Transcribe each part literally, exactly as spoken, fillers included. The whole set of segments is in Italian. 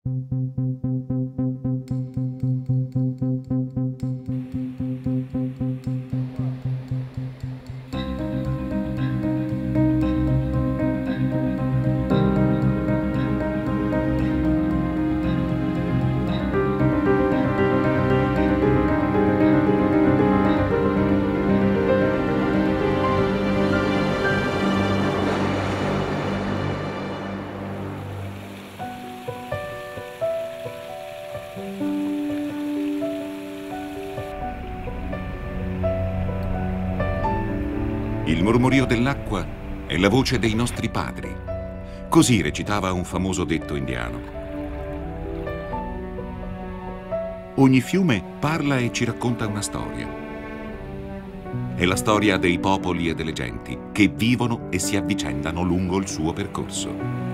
Il mormorio dell'acqua è la voce dei nostri padri. Così recitava un famoso detto indiano. Ogni fiume parla e ci racconta una storia. È la storia dei popoli e delle genti che vivono e si avvicendano lungo il suo percorso.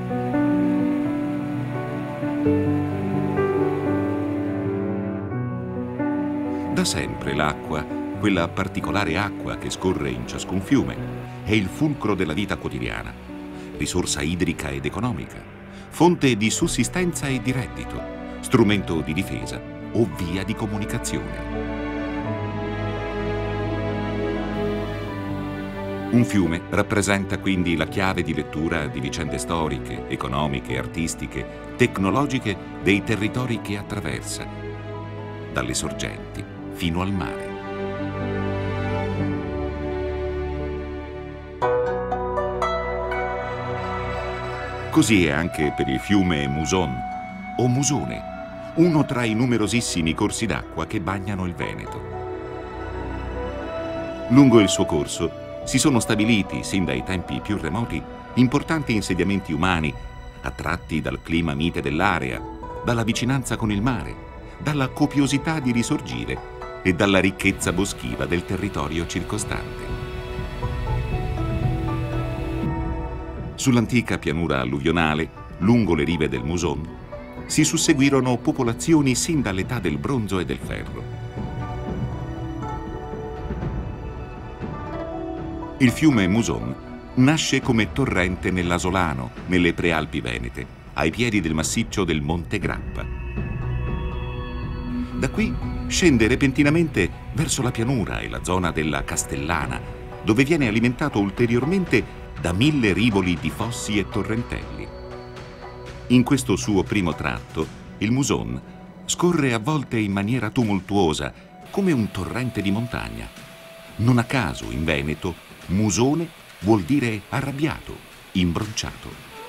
Da sempre l'acqua, quella particolare acqua che scorre in ciascun fiume, è il fulcro della vita quotidiana, risorsa idrica ed economica, fonte di sussistenza e di reddito, strumento di difesa o via di comunicazione. Un fiume rappresenta quindi la chiave di lettura di vicende storiche, economiche, artistiche, tecnologiche dei territori che attraversa, dalle sorgenti fino al mare. Così è anche per il fiume Muson, o Musone, uno tra i numerosissimi corsi d'acqua che bagnano il Veneto. Lungo il suo corso si sono stabiliti, sin dai tempi più remoti, importanti insediamenti umani, attratti dal clima mite dell'area, dalla vicinanza con il mare, dalla copiosità di risorgire e dalla ricchezza boschiva del territorio circostante. Sull'antica pianura alluvionale, lungo le rive del Muson, si susseguirono popolazioni sin dall'età del bronzo e del ferro. Il fiume Muson nasce come torrente nell'Asolano, nelle prealpi venete, ai piedi del massiccio del Monte Grappa. Da qui scende repentinamente verso la pianura e la zona della Castellana, dove viene alimentato ulteriormente da mille rivoli di fossi e torrentelli. In questo suo primo tratto, il Muson scorre a volte in maniera tumultuosa, come un torrente di montagna. Non a caso, in Veneto, Musone vuol dire arrabbiato, imbronciato.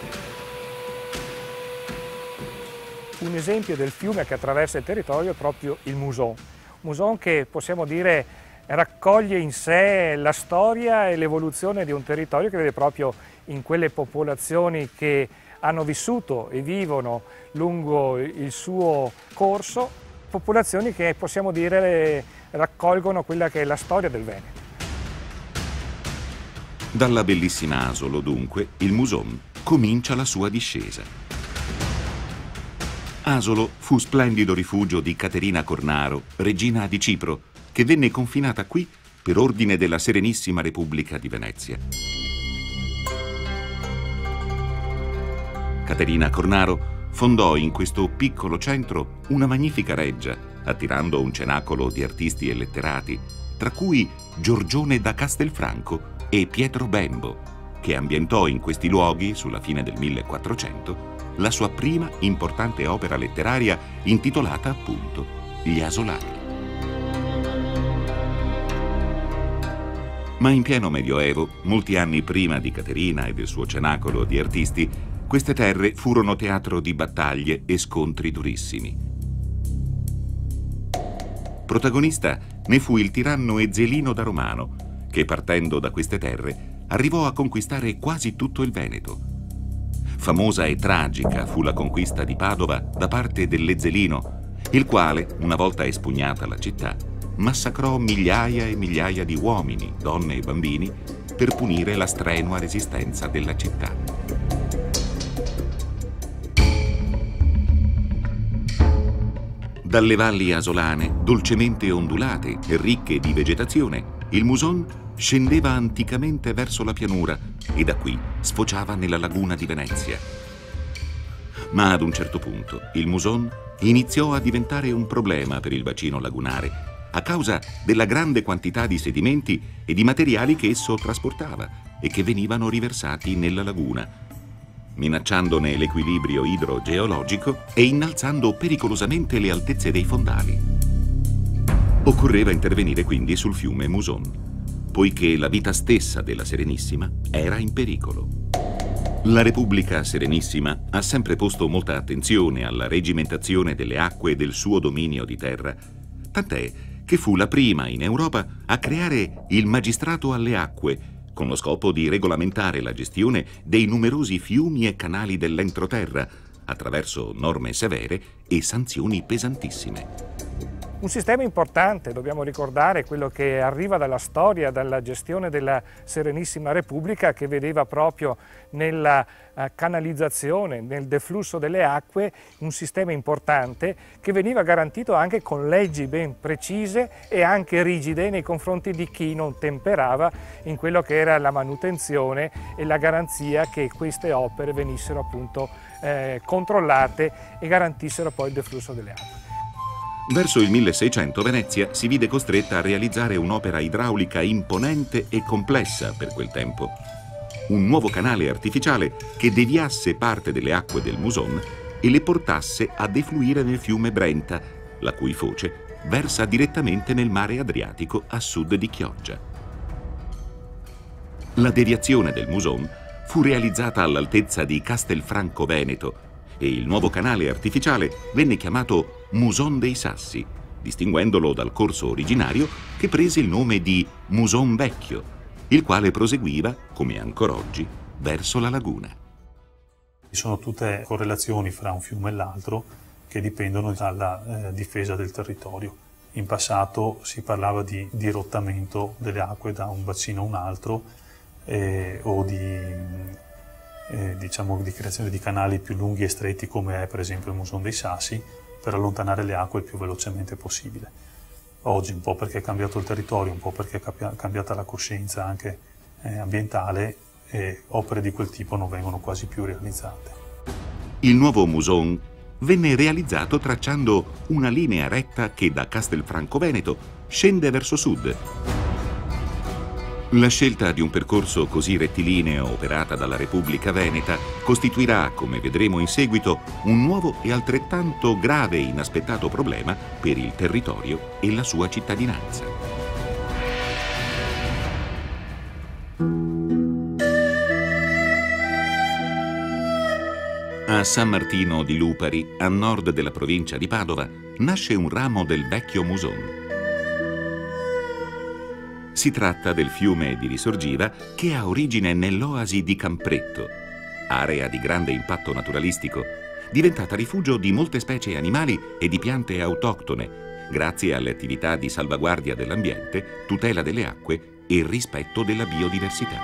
Un esempio del fiume che attraversa il territorio è proprio il Muson. Muson che possiamo dire raccoglie in sé la storia e l'evoluzione di un territorio che vede proprio in quelle popolazioni che hanno vissuto e vivono lungo il suo corso, popolazioni che possiamo dire raccolgono quella che è la storia del Veneto. Dalla bellissima Asolo, dunque, il Muson comincia la sua discesa. Asolo fu splendido rifugio di Caterina Cornaro, regina di Cipro, che venne confinata qui per ordine della Serenissima Repubblica di Venezia. Caterina Cornaro fondò in questo piccolo centro una magnifica reggia, attirando un cenacolo di artisti e letterati, tra cui Giorgione da Castelfranco e Pietro Bembo, che ambientò in questi luoghi, sulla fine del millequattrocento, la sua prima importante opera letteraria intitolata appunto Gli Asolani. Ma in pieno Medioevo, molti anni prima di Caterina e del suo cenacolo di artisti, queste terre furono teatro di battaglie e scontri durissimi. Protagonista ne fu il tiranno Ezelino da Romano, che partendo da queste terre arrivò a conquistare quasi tutto il Veneto. Famosa e tragica fu la conquista di Padova da parte dell'Ezelino, il quale, una volta espugnata la città, massacrò migliaia e migliaia di uomini, donne e bambini per punire la strenua resistenza della città. Dalle valli asolane, dolcemente ondulate e ricche di vegetazione, il Muson scendeva anticamente verso la pianura e da qui sfociava nella laguna di Venezia. Ma ad un certo punto il Muson iniziò a diventare un problema per il bacino lagunare a causa della grande quantità di sedimenti e di materiali che esso trasportava e che venivano riversati nella laguna, minacciandone l'equilibrio idrogeologico e innalzando pericolosamente le altezze dei fondali. Occorreva intervenire quindi sul fiume Muson, poiché la vita stessa della Serenissima era in pericolo. La Repubblica Serenissima ha sempre posto molta attenzione alla regimentazione delle acque del suo dominio di terra, tant'è che fu la prima in Europa a creare il Magistrato alle Acque, con lo scopo di regolamentare la gestione dei numerosi fiumi e canali dell'entroterra, attraverso norme severe e sanzioni pesantissime. Un sistema importante, dobbiamo ricordare, quello che arriva dalla storia, dalla gestione della Serenissima Repubblica, che vedeva proprio nella eh, canalizzazione, nel deflusso delle acque, un sistema importante che veniva garantito anche con leggi ben precise e anche rigide nei confronti di chi non temperava in quello che era la manutenzione e la garanzia che queste opere venissero appunto eh, controllate e garantissero poi il deflusso delle acque. Verso il milleseicento Venezia si vide costretta a realizzare un'opera idraulica imponente e complessa per quel tempo. Un nuovo canale artificiale che deviasse parte delle acque del Muson e le portasse a defluire nel fiume Brenta, la cui foce versa direttamente nel mare Adriatico a sud di Chioggia. La deviazione del Muson fu realizzata all'altezza di Castelfranco Veneto e il nuovo canale artificiale venne chiamato Muson dei Sassi, distinguendolo dal corso originario che prese il nome di Muson Vecchio, il quale proseguiva, come ancora oggi, verso la laguna. Ci sono tutte correlazioni fra un fiume e l'altro che dipendono dalla eh, difesa del territorio. In passato si parlava di dirottamento delle acque da un bacino a un altro eh, o di Eh, diciamo di creazione di canali più lunghi e stretti, come è per esempio il Muson dei Sassi, per allontanare le acque il più velocemente possibile. Oggi, un po' perché è cambiato il territorio, un po' perché è cambiata la coscienza anche eh, ambientale, e opere di quel tipo non vengono quasi più realizzate. Il nuovo Muson venne realizzato tracciando una linea retta che da Castelfranco Veneto scende verso sud. La scelta di un percorso così rettilineo operata dalla Repubblica Veneta costituirà, come vedremo in seguito, un nuovo e altrettanto grave e inaspettato problema per il territorio e la sua cittadinanza. A San Martino di Lupari, a nord della provincia di Padova, nasce un ramo del vecchio Muson. Si tratta del fiume di Risorgiva che ha origine nell'oasi di Campretto, area di grande impatto naturalistico, diventata rifugio di molte specie animali e di piante autoctone, grazie alle attività di salvaguardia dell'ambiente, tutela delle acque e rispetto della biodiversità.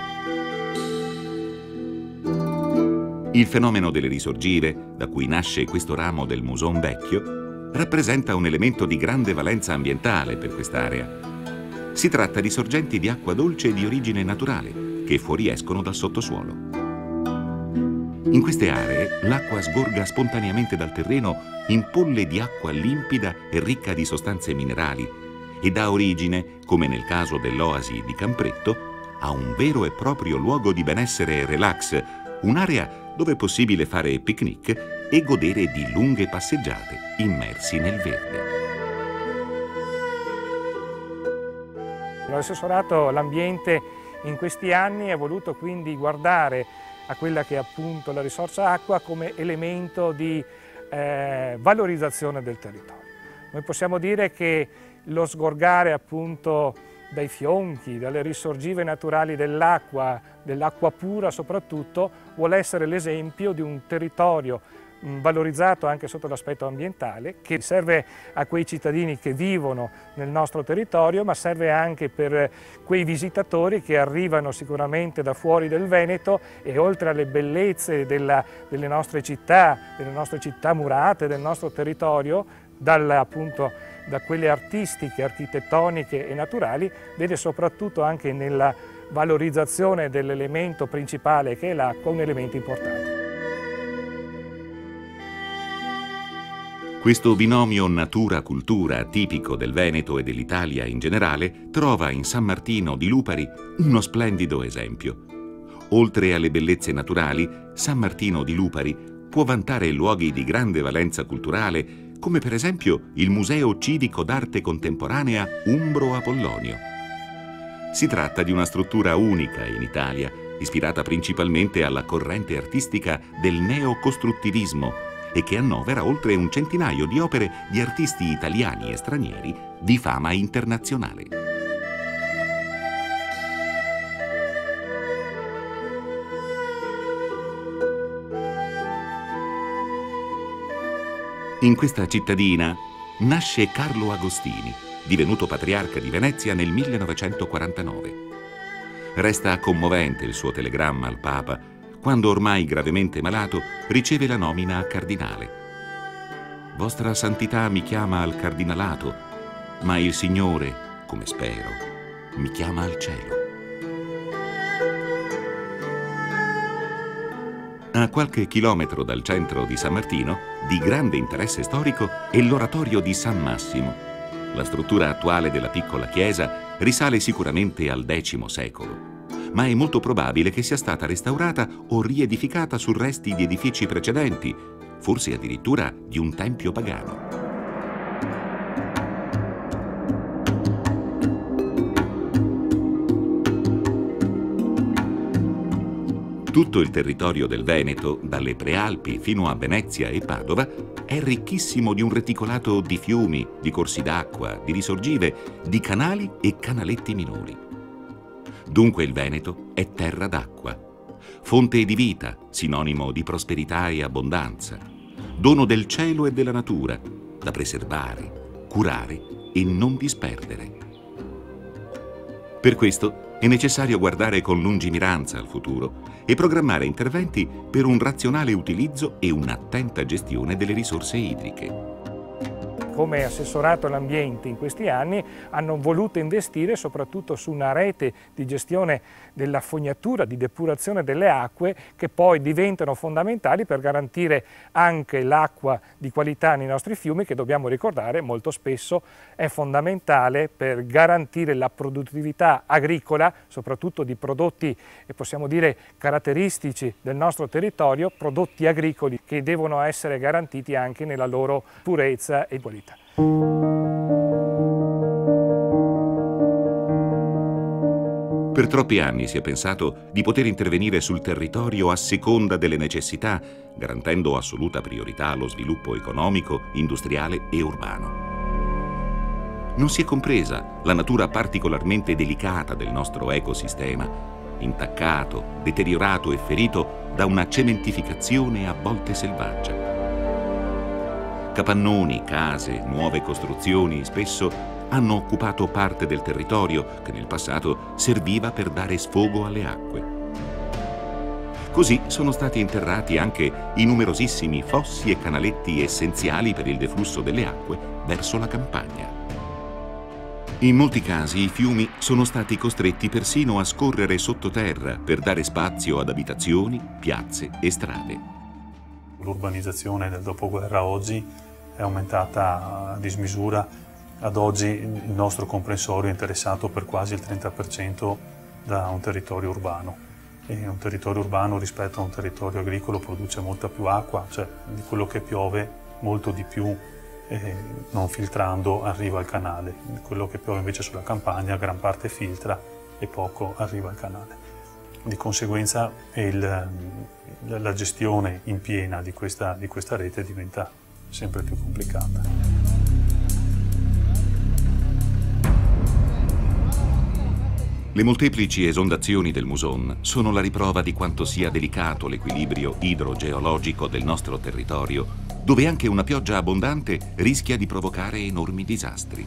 Il fenomeno delle risorgive, da cui nasce questo ramo del Muson vecchio, rappresenta un elemento di grande valenza ambientale per quest'area. Si tratta di sorgenti di acqua dolce di origine naturale che fuoriescono dal sottosuolo. In queste aree l'acqua sgorga spontaneamente dal terreno in polle di acqua limpida e ricca di sostanze minerali e dà origine, come nel caso dell'oasi di Campretto, a un vero e proprio luogo di benessere e relax, un'area dove è possibile fare picnic e godere di lunghe passeggiate immersi nel verde. L'assessorato all'ambiente in questi anni ha voluto quindi guardare a quella che è appunto la risorsa acqua come elemento di eh, valorizzazione del territorio. Noi possiamo dire che lo sgorgare appunto dai fionchi, dalle risorgive naturali dell'acqua, dell'acqua pura soprattutto, vuole essere l'esempio di un territorio valorizzato anche sotto l'aspetto ambientale, che serve a quei cittadini che vivono nel nostro territorio, ma serve anche per quei visitatori che arrivano sicuramente da fuori del Veneto e oltre alle bellezze della, delle nostre città, delle nostre città murate, del nostro territorio, dal, appunto, da quelle artistiche, architettoniche e naturali, vede soprattutto anche nella valorizzazione dell'elemento principale che è l'acqua un elemento importante. Questo binomio natura-cultura tipico del Veneto e dell'Italia in generale trova in San Martino di Lupari uno splendido esempio. Oltre alle bellezze naturali, San Martino di Lupari può vantare luoghi di grande valenza culturale, come per esempio il Museo Civico d'Arte Contemporanea Umbro Apollonio. Si tratta di una struttura unica in Italia, ispirata principalmente alla corrente artistica del neocostruttivismo e che annovera oltre un centinaio di opere di artisti italiani e stranieri di fama internazionale. In questa cittadina nasce Carlo Agostini, divenuto patriarca di Venezia nel millenovecentoquarantanove. Resta commovente il suo telegramma al Papa quando, ormai gravemente malato, riceve la nomina a cardinale. Vostra Santità mi chiama al cardinalato, ma il Signore, come spero, mi chiama al cielo. A qualche chilometro dal centro di San Martino, di grande interesse storico, è l'oratorio di San Massimo. La struttura attuale della piccola chiesa risale sicuramente al X secolo, ma è molto probabile che sia stata restaurata o riedificata su resti di edifici precedenti, forse addirittura di un tempio pagano. Tutto il territorio del Veneto, dalle Prealpi fino a Venezia e Padova, è ricchissimo di un reticolato di fiumi, di corsi d'acqua, di risorgive, di canali e canaletti minori. Dunque il Veneto è terra d'acqua, fonte di vita, sinonimo di prosperità e abbondanza, dono del cielo e della natura, da preservare, curare e non disperdere. Per questo è necessario guardare con lungimiranza al futuro e programmare interventi per un razionale utilizzo e un'attenta gestione delle risorse idriche. Come assessorato all'ambiente in questi anni hanno voluto investire soprattutto su una rete di gestione della fognatura, di depurazione delle acque, che poi diventano fondamentali per garantire anche l'acqua di qualità nei nostri fiumi, che dobbiamo ricordare molto spesso è fondamentale per garantire la produttività agricola, soprattutto di prodotti, possiamo dire, caratteristici del nostro territorio, prodotti agricoli che devono essere garantiti anche nella loro purezza e qualità. Per troppi anni si è pensato di poter intervenire sul territorio a seconda delle necessità, garantendo assoluta priorità allo sviluppo economico, industriale e urbano. Non si è compresa la natura particolarmente delicata del nostro ecosistema, intaccato, deteriorato e ferito da una cementificazione a volte selvaggia. Capannoni, case, nuove costruzioni spesso hanno occupato parte del territorio che nel passato serviva per dare sfogo alle acque. Così sono stati interrati anche i numerosissimi fossi e canaletti essenziali per il deflusso delle acque verso la campagna. In molti casi i fiumi sono stati costretti persino a scorrere sottoterra per dare spazio ad abitazioni, piazze e strade. L'urbanizzazione del dopoguerra oggi è aumentata a dismisura. Ad oggi il nostro comprensorio è interessato per quasi il trenta per cento da un territorio urbano. E un territorio urbano rispetto a un territorio agricolo produce molta più acqua, cioè di quello che piove molto di più, eh, non filtrando, arriva al canale. Quello che piove invece sulla campagna gran parte filtra e poco arriva al canale. Di conseguenza il, la gestione in piena di questa, di questa rete diventa sempre più complicata. Le molteplici esondazioni del Muson sono la riprova di quanto sia delicato l'equilibrio idrogeologico del nostro territorio, dove anche una pioggia abbondante rischia di provocare enormi disastri.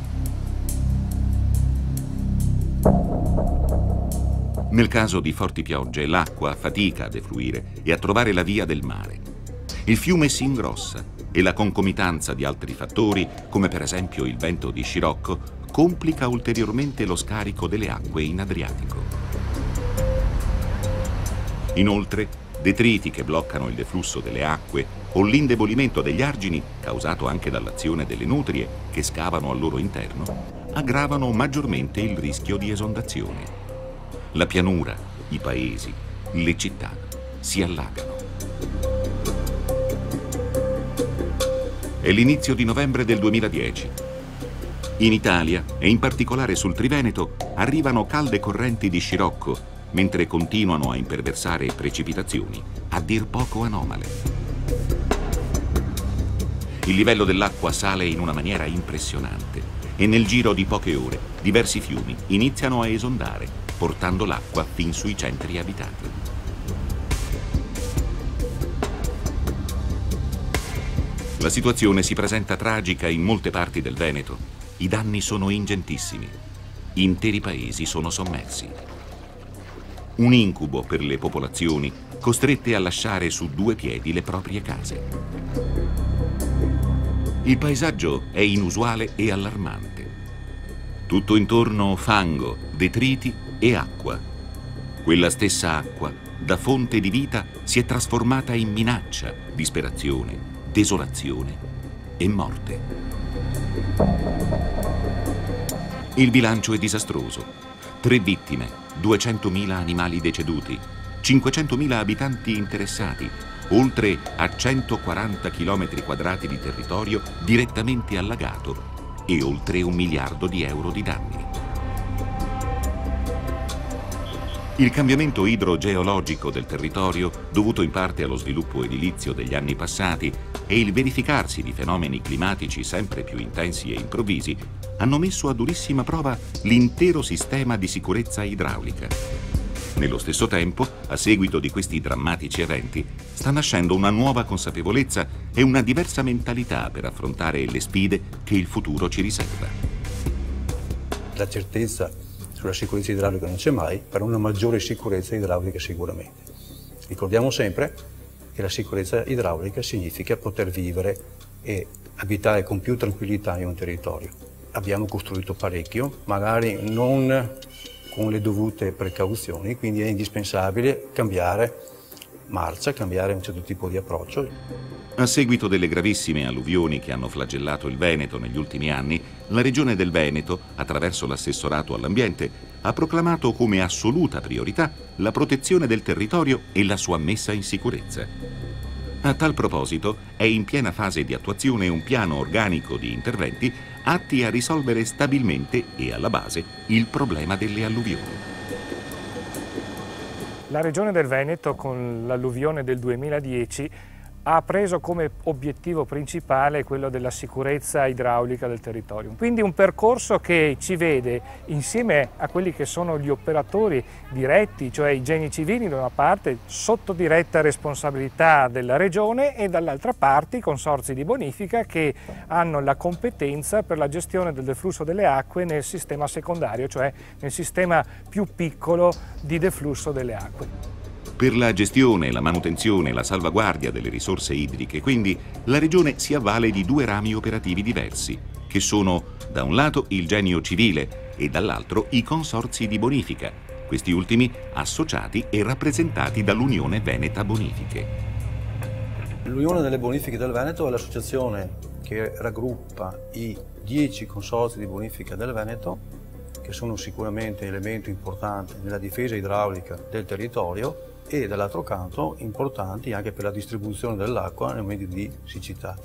Nel caso di forti piogge, l'acqua fatica a defluire e a trovare la via del mare. Il fiume si ingrossa e la concomitanza di altri fattori, come per esempio il vento di scirocco, complica ulteriormente lo scarico delle acque in Adriatico. Inoltre, detriti che bloccano il deflusso delle acque o l'indebolimento degli argini, causato anche dall'azione delle nutrie che scavano al loro interno, aggravano maggiormente il rischio di esondazione. La pianura, i paesi, le città si allagano. È l'inizio di novembre del duemiladieci. In Italia, e in particolare sul Triveneto, arrivano calde correnti di scirocco, mentre continuano a imperversare precipitazioni a dir poco anomale. Il livello dell'acqua sale in una maniera impressionante e nel giro di poche ore diversi fiumi iniziano a esondare, portando l'acqua fin sui centri abitati. La situazione si presenta tragica in molte parti del Veneto. I danni sono ingentissimi. Interi paesi sono sommersi. Un incubo per le popolazioni costrette a lasciare su due piedi le proprie case. Il paesaggio è inusuale e allarmante. Tutto intorno fango, detriti e acqua. Quella stessa acqua, da fonte di vita, si è trasformata in minaccia, disperazione, desolazione e morte. Il bilancio è disastroso. Tre vittime, duecentomila animali deceduti, cinquecentomila abitanti interessati, oltre a centoquaranta chilometri quadrati di territorio direttamente allagato e oltre un miliardo di euro di danni. Il cambiamento idrogeologico del territorio, dovuto in parte allo sviluppo edilizio degli anni passati, e il verificarsi di fenomeni climatici sempre più intensi e improvvisi, hanno messo a durissima prova l'intero sistema di sicurezza idraulica. Nello stesso tempo, a seguito di questi drammatici eventi, sta nascendo una nuova consapevolezza e una diversa mentalità per affrontare le sfide che il futuro ci riserva. La certezza sulla sicurezza idraulica non c'è mai, per una maggiore sicurezza idraulica sicuramente. Ricordiamo sempre che la sicurezza idraulica significa poter vivere e abitare con più tranquillità in un territorio. Abbiamo costruito parecchio, magari non con le dovute precauzioni, quindi è indispensabile cambiare marcia, cambiare un certo tipo di approccio. A seguito delle gravissime alluvioni che hanno flagellato il Veneto negli ultimi anni, la Regione del Veneto, attraverso l'Assessorato all'Ambiente, ha proclamato come assoluta priorità la protezione del territorio e la sua messa in sicurezza. A tal proposito è in piena fase di attuazione un piano organico di interventi atti a risolvere stabilmente e alla base il problema delle alluvioni. La Regione del Veneto, con l'alluvione del duemiladieci, ha preso come obiettivo principale quello della sicurezza idraulica del territorio. Quindi un percorso che ci vede insieme a quelli che sono gli operatori diretti, cioè i geni civili da una parte, sotto diretta responsabilità della Regione, e dall'altra parte i consorzi di bonifica che hanno la competenza per la gestione del deflusso delle acque nel sistema secondario, cioè nel sistema più piccolo di deflusso delle acque. Per la gestione, la manutenzione e la salvaguardia delle risorse idriche, quindi, la Regione si avvale di due rami operativi diversi, che sono, da un lato, il genio civile e dall'altro i consorzi di bonifica, questi ultimi associati e rappresentati dall'Unione Veneta Bonifiche. L'Unione delle Bonifiche del Veneto è l'associazione che raggruppa i dieci consorzi di bonifica del Veneto, che sono sicuramente elemento importante nella difesa idraulica del territorio, e dall'altro canto importanti anche per la distribuzione dell'acqua nei momenti di siccità.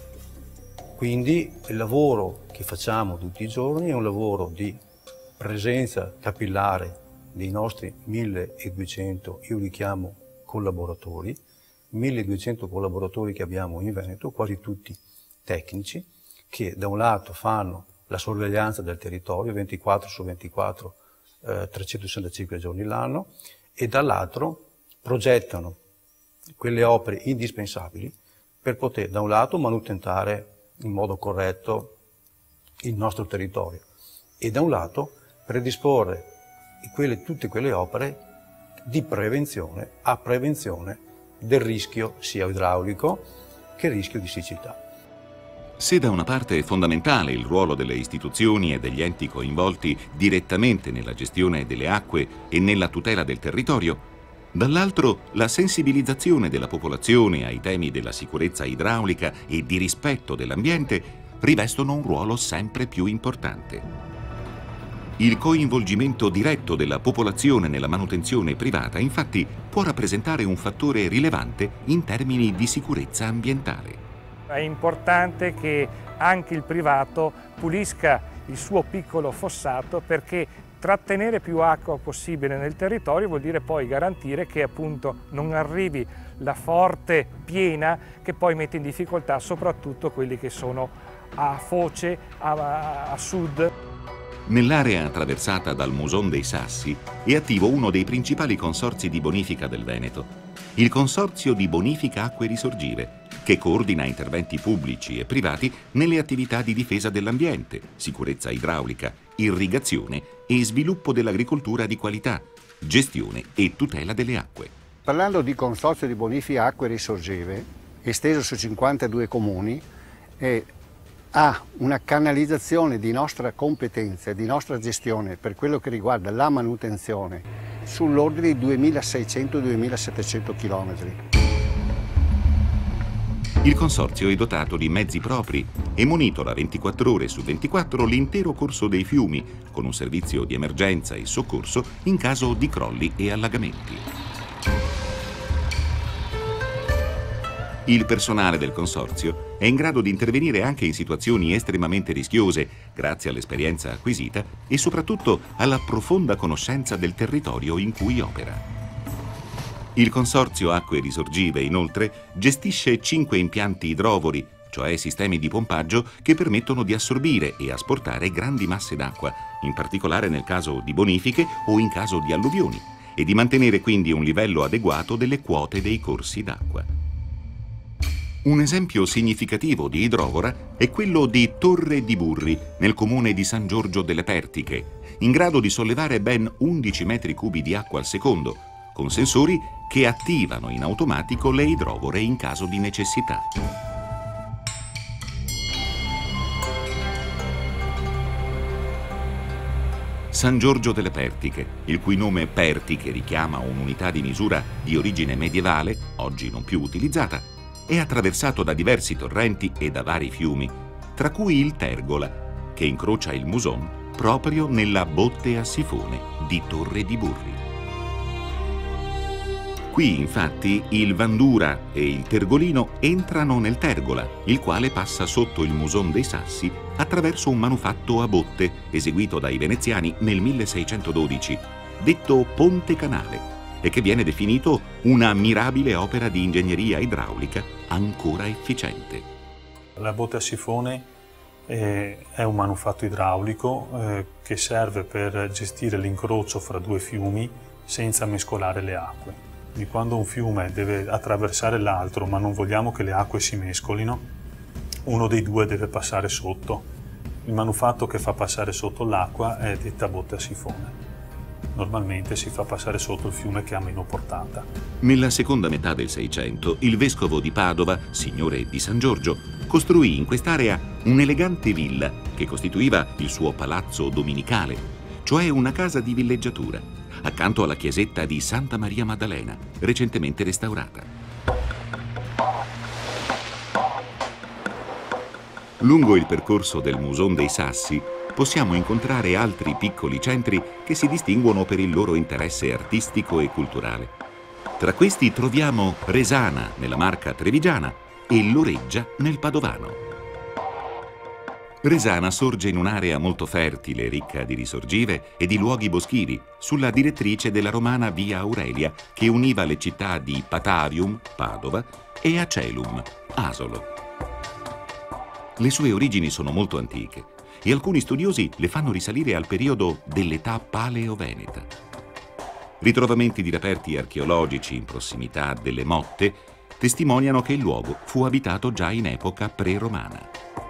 Quindi il lavoro che facciamo tutti i giorni è un lavoro di presenza capillare dei nostri milleduecento, io li chiamo collaboratori, milleduecento collaboratori che abbiamo in Veneto, quasi tutti tecnici, che da un lato fanno la sorveglianza del territorio ventiquattro su ventiquattro, eh, trecentosessantacinque giorni l'anno, e dall'altro progettano quelle opere indispensabili per poter da un lato manutentare in modo corretto il nostro territorio e da un lato predisporre quelle, tutte quelle opere di prevenzione a prevenzione del rischio sia idraulico che rischio di siccità. Se da una parte è fondamentale il ruolo delle istituzioni e degli enti coinvolti direttamente nella gestione delle acque e nella tutela del territorio, Dall'altro, la sensibilizzazione della popolazione ai temi della sicurezza idraulica e di rispetto dell'ambiente rivestono un ruolo sempre più importante. Il coinvolgimento diretto della popolazione nella manutenzione privata, infatti, può rappresentare un fattore rilevante in termini di sicurezza ambientale. È importante che anche il privato pulisca il suo piccolo fossato, perché trattenere più acqua possibile nel territorio vuol dire poi garantire che appunto non arrivi la forte piena che poi mette in difficoltà soprattutto quelli che sono a foce, a, a sud. Nell'area attraversata dal Muson dei Sassi è attivo uno dei principali consorzi di bonifica del Veneto, il Consorzio di Bonifica Acque Risorgive, che coordina interventi pubblici e privati nelle attività di difesa dell'ambiente, sicurezza idraulica, irrigazione e sviluppo dell'agricoltura di qualità, gestione e tutela delle acque. Parlando di Consorzio di Bonifica Acque Risorgive, esteso su cinquantadue comuni, è ha una canalizzazione di nostra competenza e di nostra gestione per quello che riguarda la manutenzione sull'ordine di duemilaseicento duemilasettecento chilometri. Il consorzio è dotato di mezzi propri e monitora ventiquattro ore su ventiquattro l'intero corso dei fiumi, con un servizio di emergenza e soccorso in caso di crolli e allagamenti. Il personale del consorzio è in grado di intervenire anche in situazioni estremamente rischiose, grazie all'esperienza acquisita e soprattutto alla profonda conoscenza del territorio in cui opera. Il Consorzio Acque Risorgive, inoltre, gestisce cinque impianti idrovori, cioè sistemi di pompaggio che permettono di assorbire e asportare grandi masse d'acqua, in particolare nel caso di bonifiche o in caso di alluvioni, e di mantenere quindi un livello adeguato delle quote dei corsi d'acqua. Un esempio significativo di idrovora è quello di Torre di Burri, nel comune di San Giorgio delle Pertiche, in grado di sollevare ben undici metri cubi di acqua al secondo, con sensori che attivano in automatico le idrovore in caso di necessità. San Giorgio delle Pertiche, il cui nome Pertiche richiama un'unità di misura di origine medievale, oggi non più utilizzata, è attraversato da diversi torrenti e da vari fiumi, tra cui il Tergola, che incrocia il Muson proprio nella botte a sifone di Torre di Burri. Qui, infatti, il Vandura e il Tergolino entrano nel Tergola, il quale passa sotto il Muson dei Sassi attraverso un manufatto a botte eseguito dai veneziani nel milleseicentododici, detto Ponte Canale, e che viene definito una mirabile opera di ingegneria idraulica ancora efficiente. La botte a sifone eh, è un manufatto idraulico eh, che serve per gestire l'incrocio fra due fiumi senza mescolare le acque. Quindi quando un fiume deve attraversare l'altro ma non vogliamo che le acque si mescolino, uno dei due deve passare sotto. Il manufatto che fa passare sotto l'acqua è detta botte a sifone. Normalmente si fa passare sotto il fiume che ha meno portata. Nella seconda metà del Seicento, il vescovo di Padova, signore di San Giorgio, costruì in quest'area un'elegante villa che costituiva il suo palazzo dominicale, cioè una casa di villeggiatura, accanto alla chiesetta di Santa Maria Maddalena, recentemente restaurata. Lungo il percorso del Muson dei Sassi possiamo incontrare altri piccoli centri che si distinguono per il loro interesse artistico e culturale. Tra questi troviamo Resana, nella Marca trevigiana, e Loreggia, nel Padovano. Resana sorge in un'area molto fertile, ricca di risorgive e di luoghi boschivi, sulla direttrice della romana Via Aurelia, che univa le città di Patarium, Padova, e Acelum, Asolo. Le sue origini sono molto antiche e alcuni studiosi le fanno risalire al periodo dell'età paleo-veneta. Ritrovamenti di reperti archeologici in prossimità delle Motte testimoniano che il luogo fu abitato già in epoca pre-romana.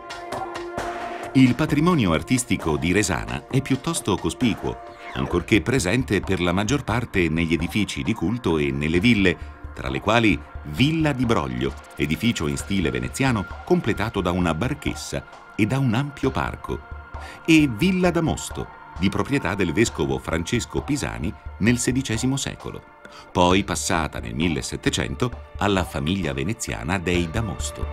Il patrimonio artistico di Resana è piuttosto cospicuo, ancorché presente per la maggior parte negli edifici di culto e nelle ville, tra le quali Villa di Broglio, edificio in stile veneziano completato da una barchessa e da un ampio parco, e Villa d'Amosto, di proprietà del vescovo Francesco Pisani nel sedicesimo secolo, poi passata nel millesettecento alla famiglia veneziana dei Damosto.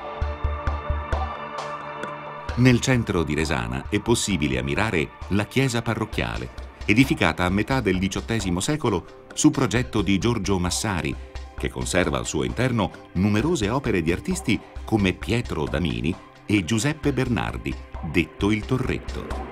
Nel centro di Resana è possibile ammirare la chiesa parrocchiale, edificata a metà del diciottesimo secolo su progetto di Giorgio Massari, che conserva al suo interno numerose opere di artisti come Pietro Damini e Giuseppe Bernardi, detto il Torretto.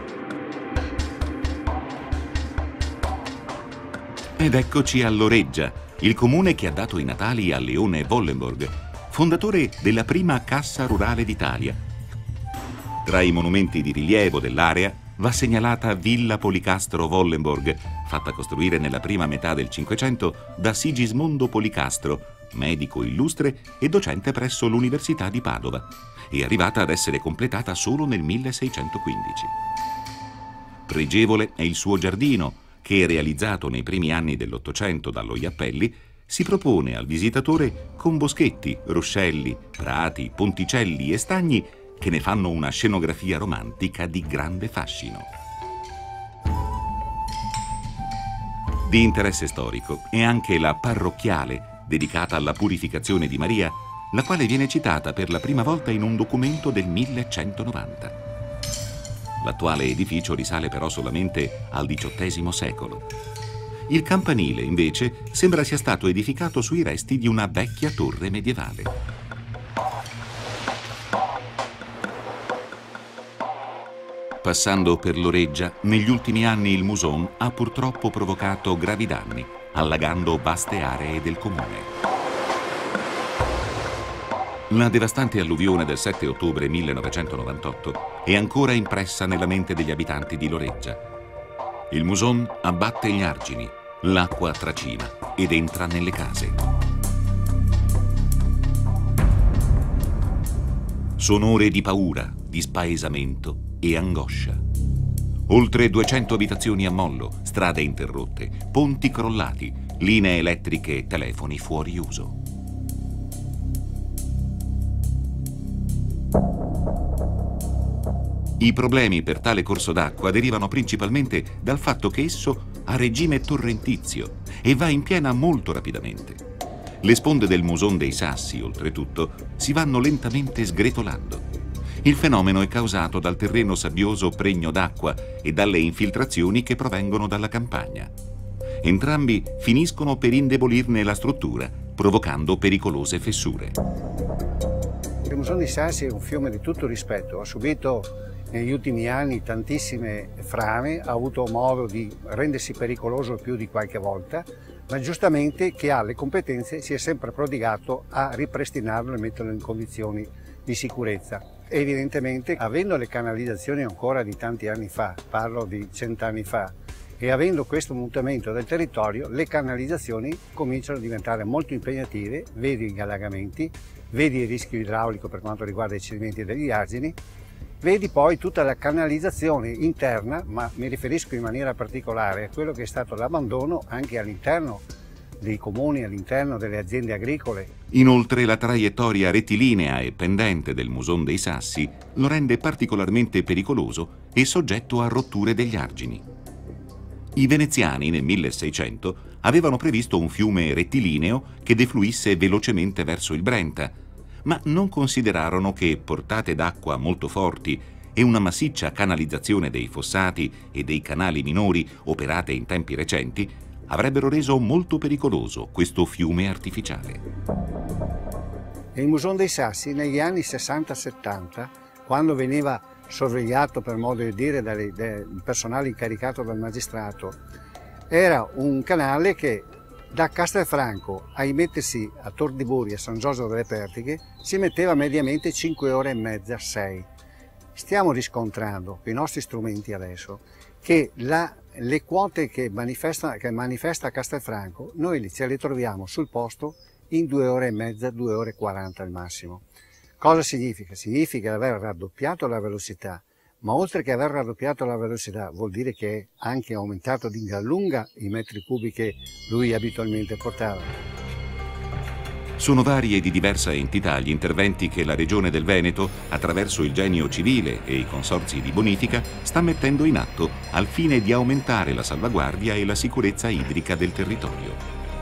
Ed eccoci a Loreggia, il comune che ha dato i natali a Leone Wollenborg, fondatore della prima Cassa Rurale d'Italia. Tra i monumenti di rilievo dell'area va segnalata Villa Policastro Wollenborg, fatta costruire nella prima metà del Cinquecento da Sigismondo Policastro, medico illustre e docente presso l'Università di Padova, e arrivata ad essere completata solo nel milleseicentoquindici. Pregevole è il suo giardino, che, realizzato nei primi anni dell'Ottocento dallo Jappelli, si propone al visitatore con boschetti, ruscelli, prati, ponticelli e stagni che ne fanno una scenografia romantica di grande fascino. Di interesse storico è anche la parrocchiale, dedicata alla purificazione di Maria, la quale viene citata per la prima volta in un documento del millecentonovanta. L'attuale edificio risale però solamente al diciottesimo secolo. Il campanile, invece, sembra sia stato edificato sui resti di una vecchia torre medievale. Passando per Loreggia, negli ultimi anni il muson ha purtroppo provocato gravi danni, allagando vaste aree del comune. La devastante alluvione del sette ottobre millenovecentonovantotto è ancora impressa nella mente degli abitanti di Loreggia. Il muson abbatte gli argini, l'acqua tracima ed entra nelle case. Sono ore di paura, di spaesamento e angoscia. Oltre duecento abitazioni a mollo, strade interrotte, ponti crollati, linee elettriche e telefoni fuori uso. I problemi per tale corso d'acqua derivano principalmente dal fatto che esso ha regime torrentizio e va in piena molto rapidamente. Le sponde del muson dei Sassi, oltretutto, si vanno lentamente sgretolando. Il fenomeno è causato dal terreno sabbioso pregno d'acqua e dalle infiltrazioni che provengono dalla campagna. Entrambi finiscono per indebolirne la struttura, provocando pericolose fessure. Il muson dei Sassi è un fiume di tutto rispetto, ha subito negli ultimi anni tantissime frane, ha avuto modo di rendersi pericoloso più di qualche volta, ma giustamente chi ha le competenze si è sempre prodigato a ripristinarlo e metterlo in condizioni di sicurezza. Evidentemente, avendo le canalizzazioni ancora di tanti anni fa, parlo di cent'anni fa, e avendo questo mutamento del territorio, le canalizzazioni cominciano a diventare molto impegnative, vedi gli allagamenti, vedi il rischio idraulico per quanto riguarda i cedimenti degli argini, vedi poi tutta la canalizzazione interna, ma mi riferisco in maniera particolare a quello che è stato l'abbandono anche all'interno dei comuni, all'interno delle aziende agricole. Inoltre la traiettoria rettilinea e pendente del muson dei Sassi lo rende particolarmente pericoloso e soggetto a rotture degli argini. I veneziani nel milleseicento avevano previsto un fiume rettilineo che defluisse velocemente verso il Brenta, ma non considerarono che portate d'acqua molto forti e una massiccia canalizzazione dei fossati e dei canali minori operate in tempi recenti avrebbero reso molto pericoloso questo fiume artificiale. Il muson dei Sassi negli anni sessanta settanta, quando veniva sorvegliato per modo di dire dal personale incaricato dal magistrato, era un canale che da Castelfranco a mettersi a Tor di Buri, a San Giorgio delle Pertiche, si metteva mediamente cinque ore e mezza, sei. Stiamo riscontrando con i nostri strumenti adesso che la, le quote che manifesta, che manifesta Castelfranco, noi ce le troviamo sul posto in due ore e mezza, due ore e quaranta al massimo. Cosa significa? Significa aver raddoppiato la velocità, ma oltre che aver raddoppiato la velocità vuol dire che ha anche aumentato di gran lunga i metri cubi che lui abitualmente portava. Sono vari e di diversa entità gli interventi che la Regione del Veneto, attraverso il Genio Civile e i consorzi di bonifica, sta mettendo in atto al fine di aumentare la salvaguardia e la sicurezza idrica del territorio.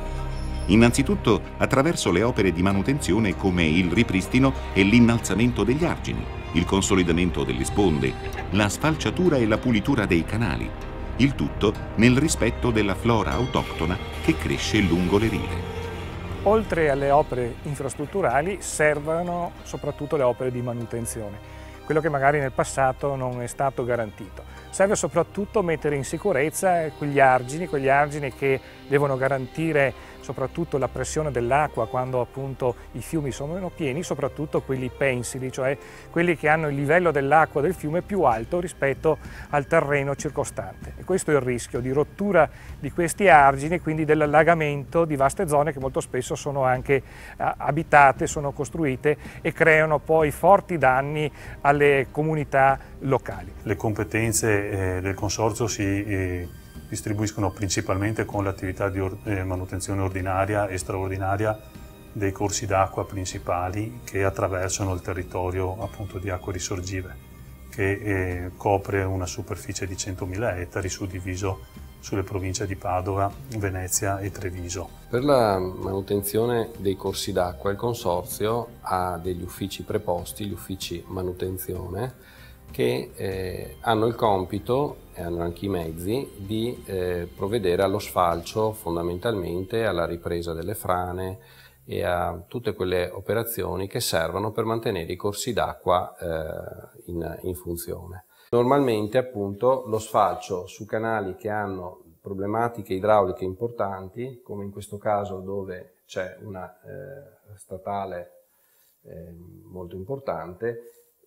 Innanzitutto attraverso le opere di manutenzione come il ripristino e l'innalzamento degli argini, il consolidamento delle sponde, la sfalciatura e la pulitura dei canali, il tutto nel rispetto della flora autoctona che cresce lungo le rive. Oltre alle opere infrastrutturali servono soprattutto le opere di manutenzione, quello che magari nel passato non è stato garantito. Serve soprattutto mettere in sicurezza quegli argini, quegli argini che devono garantire soprattutto la pressione dell'acqua quando appunto i fiumi sono pieni, soprattutto quelli pensili, cioè quelli che hanno il livello dell'acqua del fiume più alto rispetto al terreno circostante. E questo è il rischio di rottura di questi argini e quindi dell'allagamento di vaste zone che molto spesso sono anche eh, abitate, sono costruite e creano poi forti danni alle comunità locali. Le competenze eh, del Consorzio si eh, distribuiscono principalmente con l'attività di or eh, manutenzione ordinaria e straordinaria dei corsi d'acqua principali che attraversano il territorio appunto di Acque Risorgive, che eh, copre una superficie di centomila ettari suddiviso sulle province di Padova, Venezia e Treviso. Per la manutenzione dei corsi d'acqua il Consorzio ha degli uffici preposti, gli uffici manutenzione, che eh, hanno il compito e hanno anche i mezzi di eh, provvedere allo sfalcio, fondamentalmente alla ripresa delle frane e a tutte quelle operazioni che servono per mantenere i corsi d'acqua eh, in, in funzione. Normalmente appunto lo sfalcio su canali che hanno problematiche idrauliche importanti, come in questo caso dove c'è una eh, statale eh, molto importante,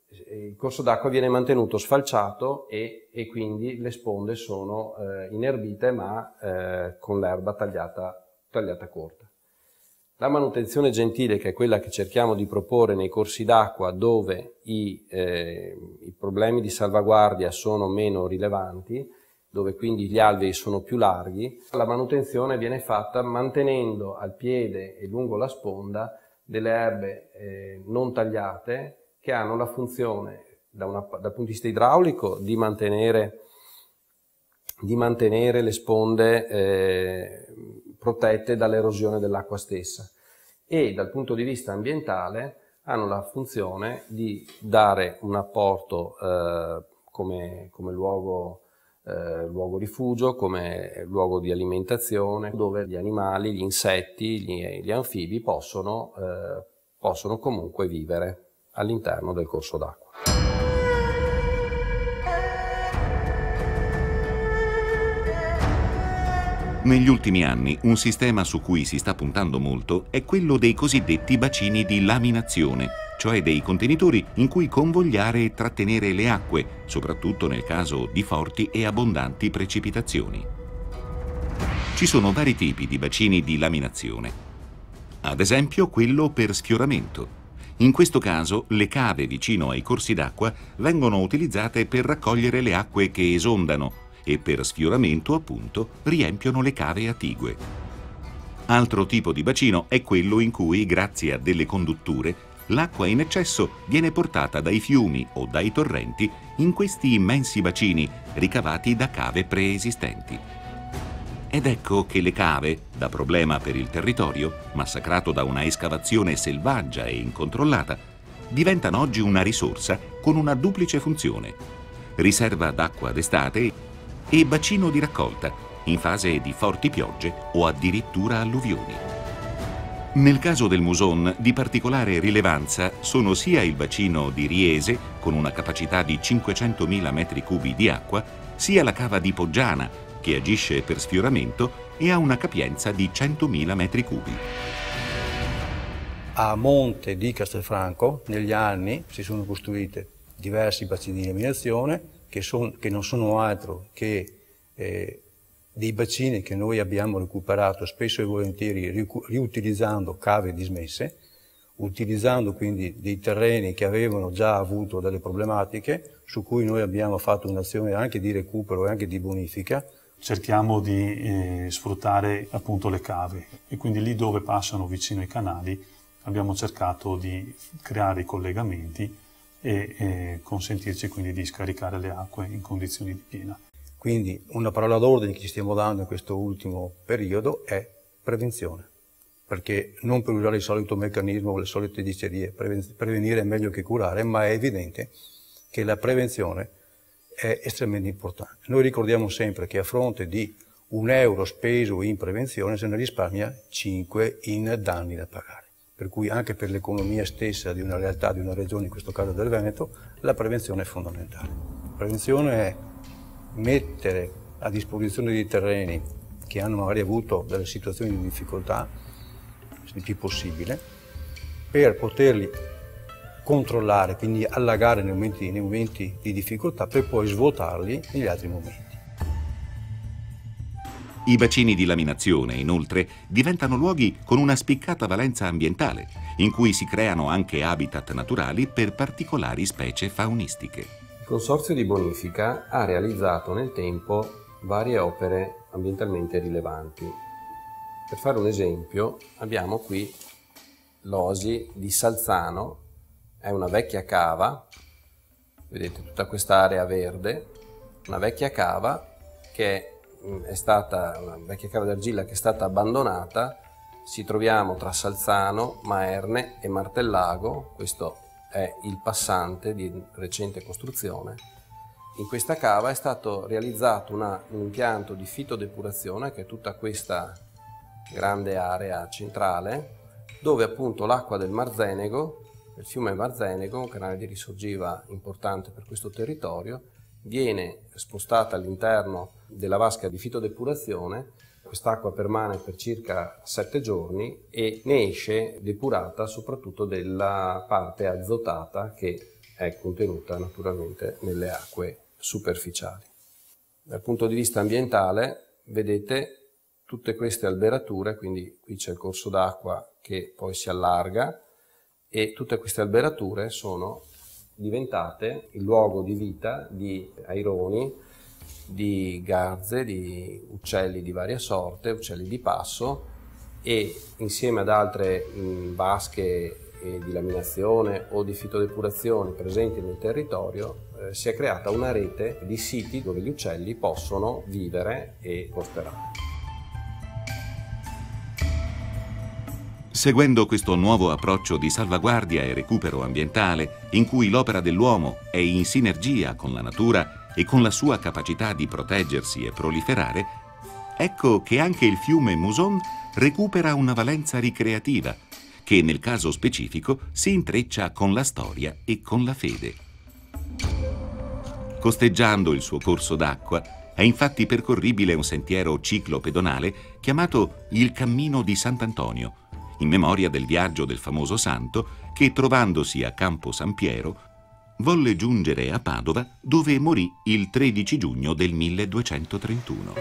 il corso d'acqua viene mantenuto sfalciato e, e quindi le sponde sono eh, inerbite ma eh, con l'erba tagliata, tagliata corta. La manutenzione gentile, che è quella che cerchiamo di proporre nei corsi d'acqua dove i, eh, i problemi di salvaguardia sono meno rilevanti, dove quindi gli alvei sono più larghi, la manutenzione viene fatta mantenendo al piede e lungo la sponda delle erbe eh, non tagliate, che hanno la funzione, da una, dal punto di vista idraulico, di mantenere, di mantenere le sponde eh, protette dall'erosione dell'acqua stessa, e dal punto di vista ambientale hanno la funzione di dare un apporto eh, come, come luogo, eh, luogo rifugio, come luogo di alimentazione, dove gli animali, gli insetti, gli, gli anfibi possono, eh, possono comunque vivere all'interno del corso d'acqua. Negli ultimi anni un sistema su cui si sta puntando molto è quello dei cosiddetti bacini di laminazione, cioè dei contenitori in cui convogliare e trattenere le acque, soprattutto nel caso di forti e abbondanti precipitazioni. Ci sono vari tipi di bacini di laminazione. Ad esempio quello per sfioramento. In questo caso le cave vicino ai corsi d'acqua vengono utilizzate per raccogliere le acque che esondano e per sfioramento, appunto, riempiono le cave attigue. Altro tipo di bacino è quello in cui, grazie a delle condutture, l'acqua in eccesso viene portata dai fiumi o dai torrenti in questi immensi bacini ricavati da cave preesistenti. Ed ecco che le cave, da problema per il territorio, massacrato da una escavazione selvaggia e incontrollata, diventano oggi una risorsa con una duplice funzione: riserva d'acqua d'estate e bacino di raccolta in fase di forti piogge o addirittura alluvioni. Nel caso del Muson, di particolare rilevanza sono sia il bacino di Riese, con una capacità di cinquecentomila metri cubi di acqua, sia la cava di Poggiana, che agisce per sfioramento e ha una capienza di centomila metri cubi. A monte di Castelfranco negli anni si sono costruite diversi bacini di laminazione che, son, che non sono altro che eh, dei bacini che noi abbiamo recuperato spesso e volentieri riutilizzando cave dismesse, utilizzando quindi dei terreni che avevano già avuto delle problematiche, su cui noi abbiamo fatto un'azione anche di recupero e anche di bonifica. Cerchiamo di eh, sfruttare appunto le cave, e quindi lì dove passano vicino ai canali abbiamo cercato di creare i collegamenti e, e consentirci quindi di scaricare le acque in condizioni di piena. Quindi una parola d'ordine che ci stiamo dando in questo ultimo periodo è prevenzione, perché non per usare il solito meccanismo o le solite dicerie, prevenire è meglio che curare, ma è evidente che la prevenzione è estremamente importante. Noi ricordiamo sempre che a fronte di un euro speso in prevenzione se ne risparmia cinque in danni da pagare. Per cui anche per l'economia stessa di una realtà, di una regione, in questo caso del Veneto, la prevenzione è fondamentale. La prevenzione è mettere a disposizione dei terreni che hanno magari avuto delle situazioni di difficoltà, il più possibile, per poterli controllare, quindi allagare nei momenti, nei momenti di difficoltà, per poi svuotarli negli altri momenti. I bacini di laminazione, inoltre, diventano luoghi con una spiccata valenza ambientale, in cui si creano anche habitat naturali per particolari specie faunistiche. Il Consorzio di Bonifica ha realizzato nel tempo varie opere ambientalmente rilevanti. Per fare un esempio, abbiamo qui l'Osi di Salzano, è una vecchia cava, vedete tutta quest'area verde, una vecchia cava che è stata, una vecchia cava d'argilla che è stata abbandonata. Ci troviamo tra Salzano, Maerne e Martellago, questo è il passante di recente costruzione. In questa cava è stato realizzato una, un impianto di fitodepurazione, che è tutta questa grande area centrale, dove appunto l'acqua del Marzenego, del fiume Marzenego, un canale di risorgiva importante per questo territorio, viene spostata all'interno della vasca di fitodepurazione. Quest'acqua permane per circa sette giorni e ne esce depurata soprattutto della parte azotata che è contenuta naturalmente nelle acque superficiali. Dal punto di vista ambientale vedete tutte queste alberature, quindi qui c'è il corso d'acqua che poi si allarga e tutte queste alberature sono diventate il luogo di vita di aironi, di garze, di uccelli di varia sorte, uccelli di passo, e insieme ad altre mh, vasche eh, di laminazione o di fitodepurazione presenti nel territorio eh, si è creata una rete di siti dove gli uccelli possono vivere e prosperare. Seguendo questo nuovo approccio di salvaguardia e recupero ambientale, in cui l'opera dell'uomo è in sinergia con la natura e con la sua capacità di proteggersi e proliferare, ecco che anche il fiume Muson recupera una valenza ricreativa, che nel caso specifico si intreccia con la storia e con la fede. Costeggiando il suo corso d'acqua, è infatti percorribile un sentiero ciclopedonale chiamato il Cammino di Sant'Antonio, in memoria del viaggio del famoso santo che, trovandosi a Campo San Piero, volle giungere a Padova, dove morì il tredici giugno del milleduecentotrentuno.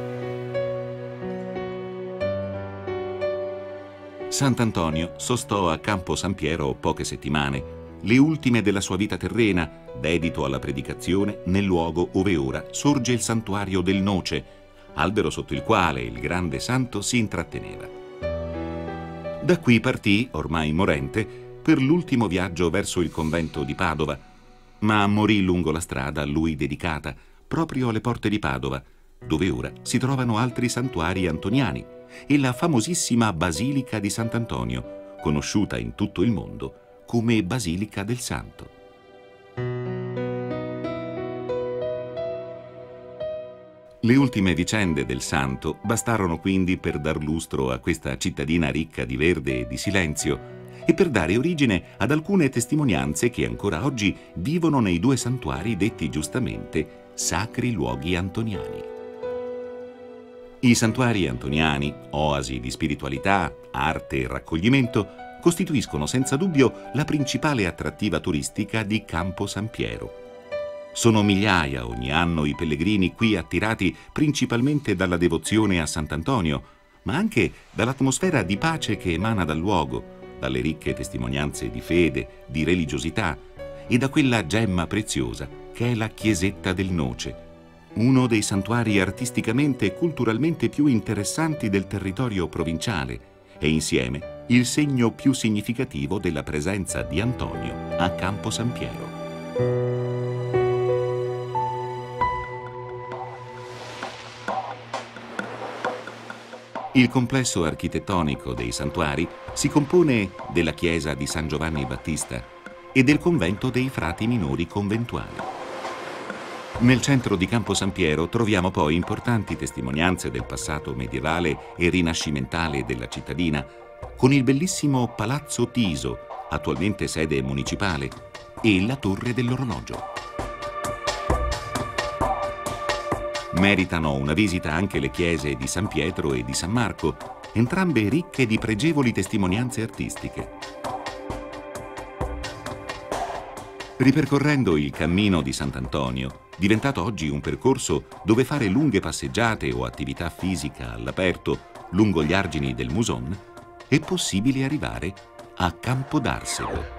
Sant'Antonio sostò a Campo San Piero poche settimane, le ultime della sua vita terrena, dedito alla predicazione nel luogo ove ora sorge il santuario del Noce, albero sotto il quale il grande santo si intratteneva. Da qui partì, ormai morente, per l'ultimo viaggio verso il convento di Padova, ma morì lungo la strada a lui dedicata, proprio alle porte di Padova, dove ora si trovano altri santuari antoniani e la famosissima Basilica di Sant'Antonio, conosciuta in tutto il mondo come Basilica del Santo. Le ultime vicende del santo bastarono quindi per dar lustro a questa cittadina ricca di verde e di silenzio e per dare origine ad alcune testimonianze che ancora oggi vivono nei due santuari detti giustamente sacri luoghi antoniani. I santuari antoniani, oasi di spiritualità, arte e raccoglimento, costituiscono senza dubbio la principale attrattiva turistica di Campo San Piero. Sono migliaia ogni anno i pellegrini qui attirati principalmente dalla devozione a Sant'Antonio, ma anche dall'atmosfera di pace che emana dal luogo, dalle ricche testimonianze di fede, di religiosità e da quella gemma preziosa che è la chiesetta del Noce, uno dei santuari artisticamente e culturalmente più interessanti del territorio provinciale e insieme il segno più significativo della presenza di Antonio a Campo San Piero. Il complesso architettonico dei santuari si compone della chiesa di San Giovanni Battista e del convento dei frati minori conventuali. Nel centro di Campo San Piero troviamo poi importanti testimonianze del passato medievale e rinascimentale della cittadina, con il bellissimo Palazzo Tiso, attualmente sede municipale, e la Torre dell'Orologio. Meritano una visita anche le chiese di San Pietro e di San Marco, entrambe ricche di pregevoli testimonianze artistiche. Ripercorrendo il cammino di Sant'Antonio, diventato oggi un percorso dove fare lunghe passeggiate o attività fisica all'aperto lungo gli argini del Muson, è possibile arrivare a Campo d'Arsego.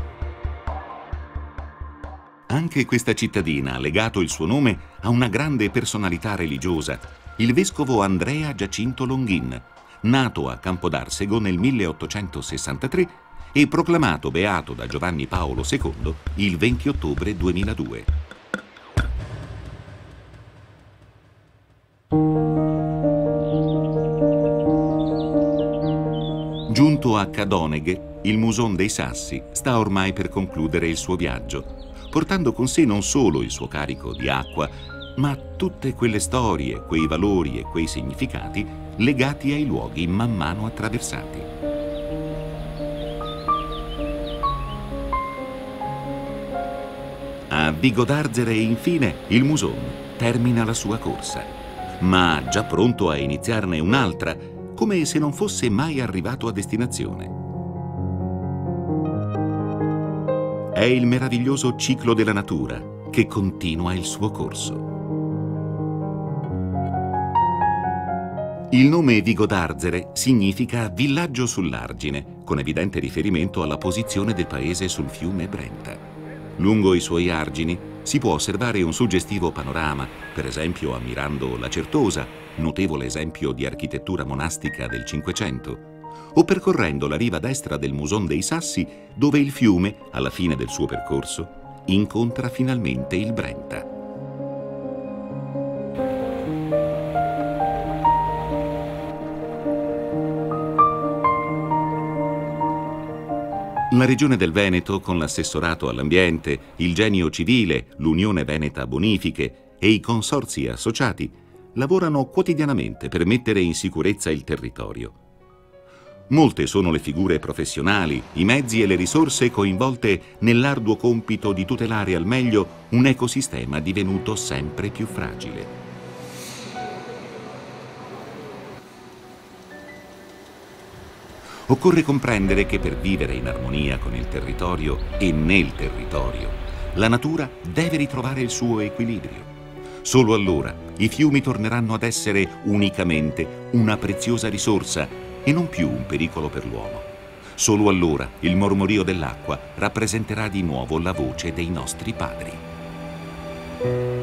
Anche questa cittadina ha legato il suo nome a una grande personalità religiosa, il vescovo Andrea Giacinto Longhin, nato a Campo d'Arsego nel milleottocentosessantatré e proclamato beato da Giovanni Paolo secondo il venti ottobre duemiladue. Giunto a Cadoneghe, il Muson dei Sassi sta ormai per concludere il suo viaggio, portando con sé non solo il suo carico di acqua, ma tutte quelle storie, quei valori e quei significati legati ai luoghi man mano attraversati. A Vigo d'Arzere, infine, il Muson termina la sua corsa, ma già pronto a iniziarne un'altra, come se non fosse mai arrivato a destinazione. È il meraviglioso ciclo della natura che continua il suo corso. Il nome Vigo d'Arzere significa villaggio sull'argine, con evidente riferimento alla posizione del paese sul fiume Brenta. Lungo i suoi argini si può osservare un suggestivo panorama, per esempio ammirando la Certosa, notevole esempio di architettura monastica del Cinquecento, o percorrendo la riva destra del Muson dei Sassi, dove il fiume, alla fine del suo percorso, incontra finalmente il Brenta. La Regione del Veneto, con l'assessorato all'ambiente, il Genio Civile, l'Unione Veneta Bonifiche e i consorzi associati, lavorano quotidianamente per mettere in sicurezza il territorio. Molte sono le figure professionali, i mezzi e le risorse coinvolte nell'arduo compito di tutelare al meglio un ecosistema divenuto sempre più fragile. Occorre comprendere che per vivere in armonia con il territorio e nel territorio, la natura deve ritrovare il suo equilibrio. Solo allora i fiumi torneranno ad essere unicamente una preziosa risorsa e non più un pericolo per l'uomo. Solo allora il mormorio dell'acqua rappresenterà di nuovo la voce dei nostri padri.